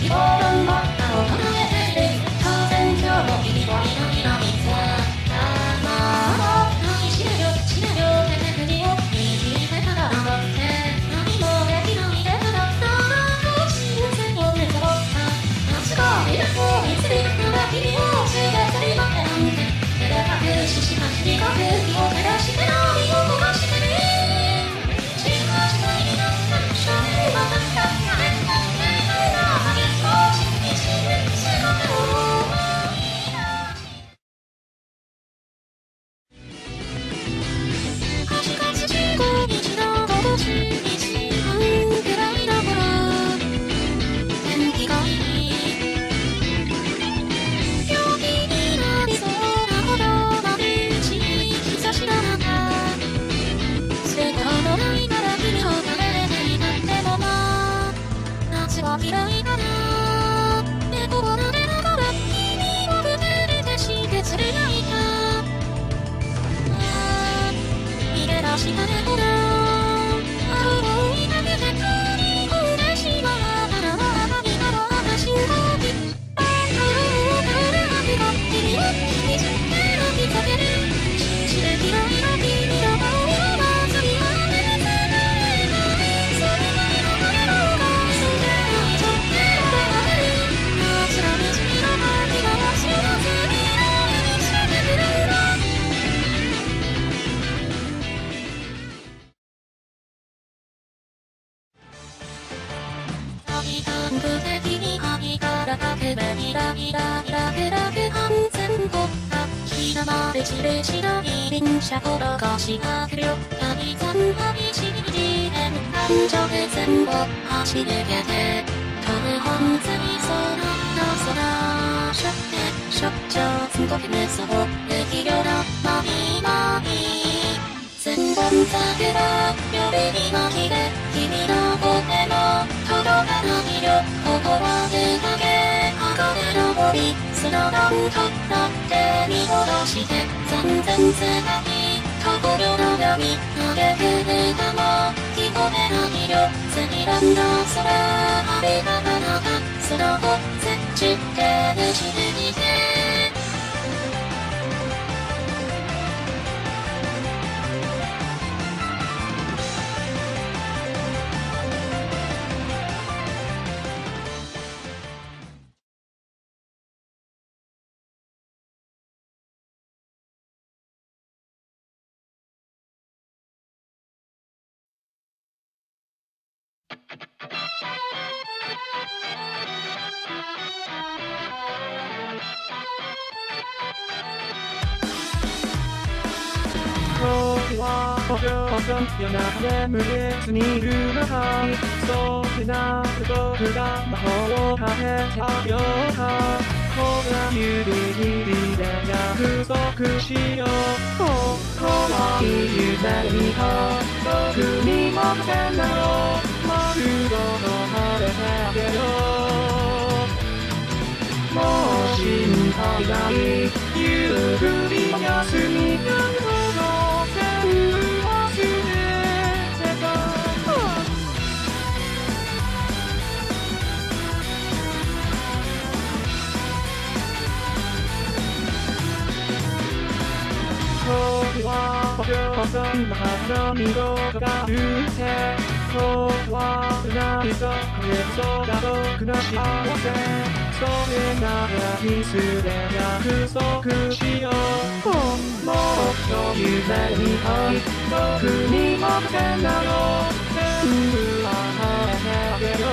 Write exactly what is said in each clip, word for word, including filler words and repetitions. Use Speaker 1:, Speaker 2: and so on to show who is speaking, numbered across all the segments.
Speaker 1: 希望のもったを唱えている当然今日も君は祈りの水はあの何しなよしなよ手首を握ってから戻って何もできないでただただ幸せを目指った夏が未来を見つめながら君を連れ去りまでなんて手で隠ししましが空気を照らして何を焦がしてね違う時代になった一緒にまた二人が変な時代が影を信じる姿をカチカチじゅうごにちの午後じゅうにじはんくらいだから天気がいい陽気になりそうなほど眩しい日差しの中背がほどないなら君を食べれないなんてもな夏は嫌いだな猫を撫でながら君をくねれてして連れないか逃げ出した猫だ青を追いかけて栗を嬉しがらならば君の話を聞きバカを食べなくが君を見つけろ見つける信じて嫌いな君の顔をまずにはめてないそれなりの彼のがそれをちょっとである夏の道の旅が忘れずに見せてくれる旅館部的に萩から竹部にラギラギラグラグ安全国家ひなまで地でしない電車転がしがくよ旅山旅しじ年間直前を走り抜けて飛ぶ本釣り空の空しょってしょっちょすごくねそう雪よのまみまみ千本桜よりにまきで君の声も届かないよここは出かけ箱で登りスノダンとなって見下ろして残然世界過去世の闇投げくるかも聞こえないよ積乱の空ありがたなかその後設置で無視で逃げ
Speaker 2: 時はお嬢さん夜中で無月にいる中それなる僕が魔法をかけてあげようかほら指にで約束しよう怖い夢には僕にもせなよ丸ごと晴れてあげようもう心配ないゆっくり休みなるほど全部忘れてたこれはお嬢さんの花見事が言ってこれは何ぞこれぞが僕の幸せそれならキスで約束しようもっと夢に会い僕にもせなよ全部は晴れてあげよ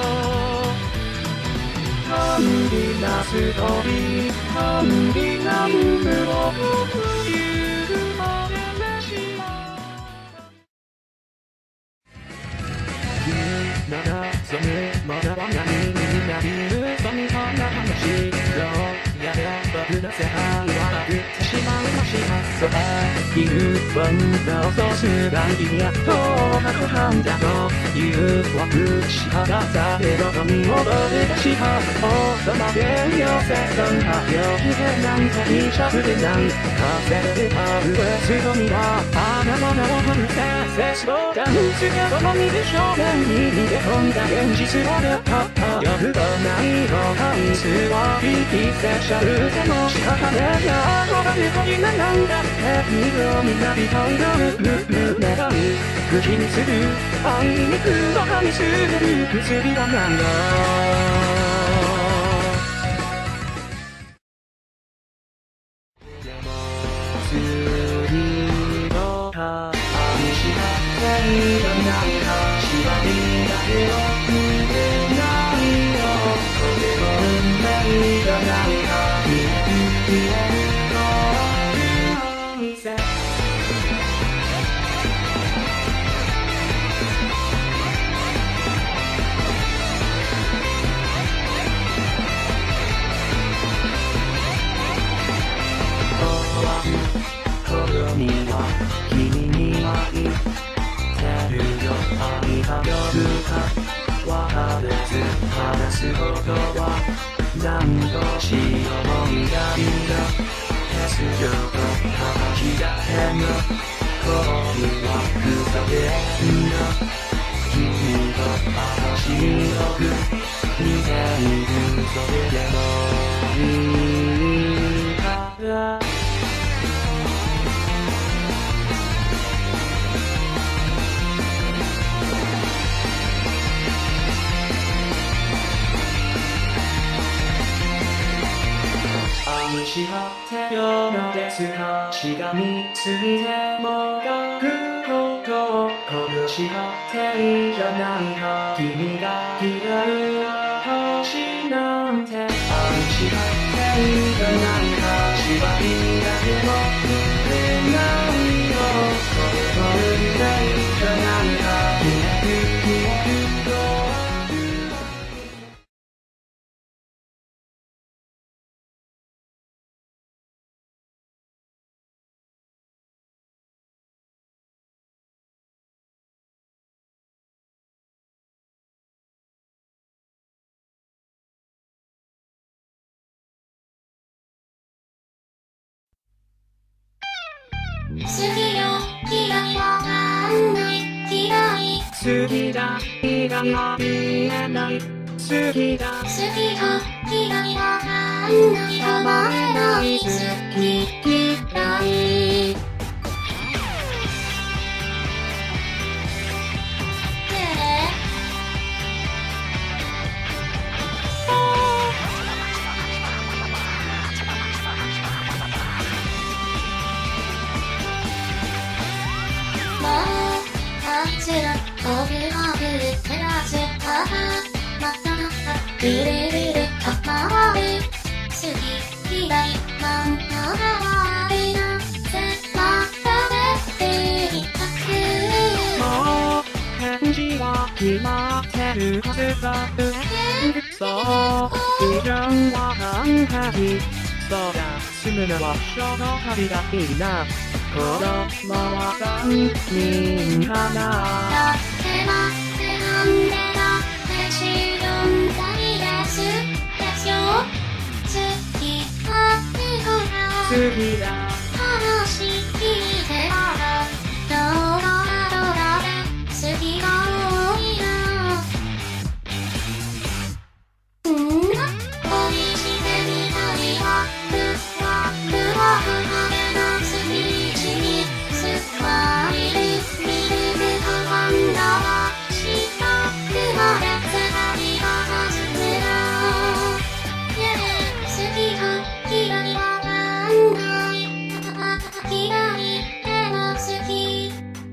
Speaker 2: うハンディなストーリーハンディな夢を僕言うまで召しならそれまだは何になるそんな話よやれ僕の世界はなくてしまうましまそういうワンダーソースが君やとなくなんだという枠しはがされどに戻り出したおそばで寄せそんなようでなんてにしゃぶれない風である上すごみはあなたのを振ってセスをダンスが共にで正面に逃げ込んだ現実をでかった夜とないの半数はピーセッシャルでも仕方ねえやこが猫になんだって水をみんなビタイのルルル願う口にする愛にくのかみする薬はなんだ次の葉にしかないよなんか縛りだけを見てないよこれも運命じゃないか見える見えるのは見せには君にはいてるよ愛が呼ぶかわからず話すことは何度しようみたいな鉄条と叩きだけの恋はふざけんな君と私よく似ているそれでもいいから愛し合ってよのですがしがみついてもがくことを殺し合っていいじゃないか君が嫌う星なんて愛し合っていいじゃないか縛りだけも触れないよこれも運命じゃないか消える消える
Speaker 1: 好きよ嫌いはなんない嫌い
Speaker 2: 好きだ意外が見えない好きだ
Speaker 1: 好きか嫌いはなんない構えない好き嫌いオブオブプラスアハまたまたルルルルハマる好き嫌いなんだわるなぜまた出ていたく
Speaker 2: もう返事は決まってるはずだそう基準は完璧そうだ住むのはその旅がいいな子供はさんにんかな
Speaker 1: だって待ってなんでだってしよんだいですでしょ好きあってほら
Speaker 2: 好きだ
Speaker 1: 話聞いてあらどうだどうだで好きが多いなうんだ恋してみたいわふわふわふわでなすぎちにスマイルミルクとワンダはしたくまでつがりがはずら好きか嫌いはなんない嫌いでも好き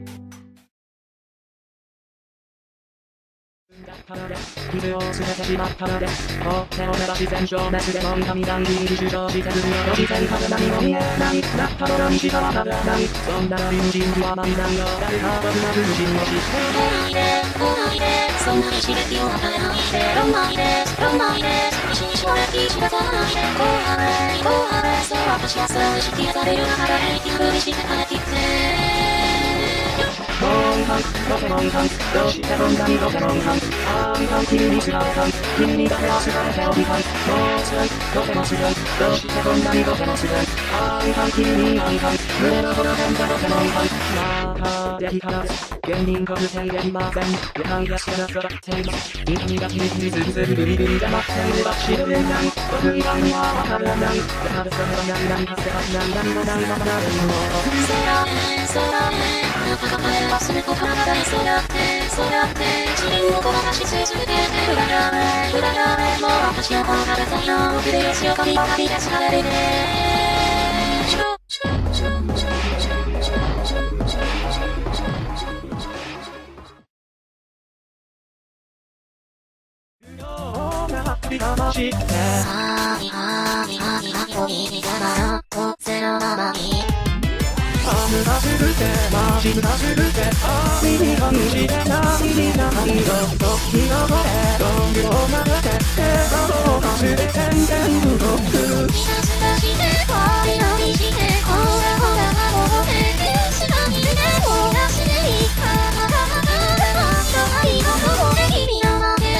Speaker 2: 傷をつけてしまったのです放っておけば自然消滅でも痛みがんぎり主張してくるよ自然風何も見えないだったのにしかわからないそんな理不尽はないだよ誰か僕が不尽をして
Speaker 1: 来ないで来ないでそんなに刺激を与えないで論ないで論ないで寂しいしわれき知らさないでこうはれこうはれそう私はそう意識される中で生きふりして帰ってきて
Speaker 2: モンハン、ポケモンハンどうしてこんなにポケモンハンあーいかん、君にすがれたん君にだけはすがれておりたいもうすぐポケモンすぐどうしてこんなにポケモンすぐあーいかん、君にあいかん胸のほど変化ポケモンハン中で光らず芸人個性でいません歌い出しから育っています痛みがじりじりずるずるぐりぐり黙っていれば知れない僕以外にはわからないだからそれは何々かせはしない何もないままなるの
Speaker 1: そうだねそうだねあなたが帰ればすることが大そうだってそうだって自分をごまかし続けて裏がれ裏がれもう私の方がダサいな僕でよしを髪ばかり出しられるねちょちょちょちょちょちょちょちょ
Speaker 2: 魂って
Speaker 1: はぎはぎはぎはぎを見たらとせのままに
Speaker 2: あむがすぐてましむがすぐてあ耳がむしてないなないよ時の声ロングを曲げて笑顔を忘れて全部動く
Speaker 1: ひたすらして恋のにしてほらほらもうね後ろにいるねもうなしでいいははははは人がいいことで日々の負け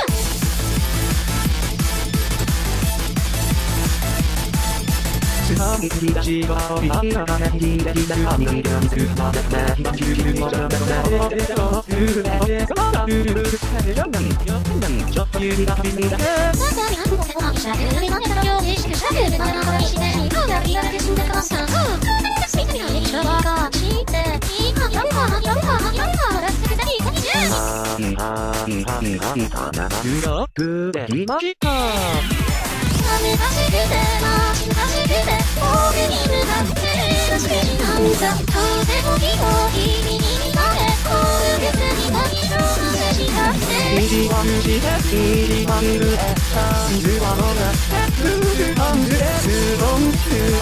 Speaker 2: つかみ切り出しが飛び上がれひでひではにがみつくまでねひがきゅうきゅうもじゃべこねおででおルールでそらルールでよんなんよんなんちょっと指が飛びすぎだ
Speaker 1: まさに白の手を吐きしゃべるまでたのようにしくしゃべるまでなにしていろんなリアルで死んでかさんスピーカーに入りしゃばかしていいかやんかやんかやんかラスクでいいかにじゅう
Speaker 2: はんはんはんはんはながくできました
Speaker 1: 難しくて難しくて俺に向かって出してなんだとてもひどい君になれこういう別に何色の接したって
Speaker 2: 意地悪して意地悪でサンズは乗ってルールパンズでズボン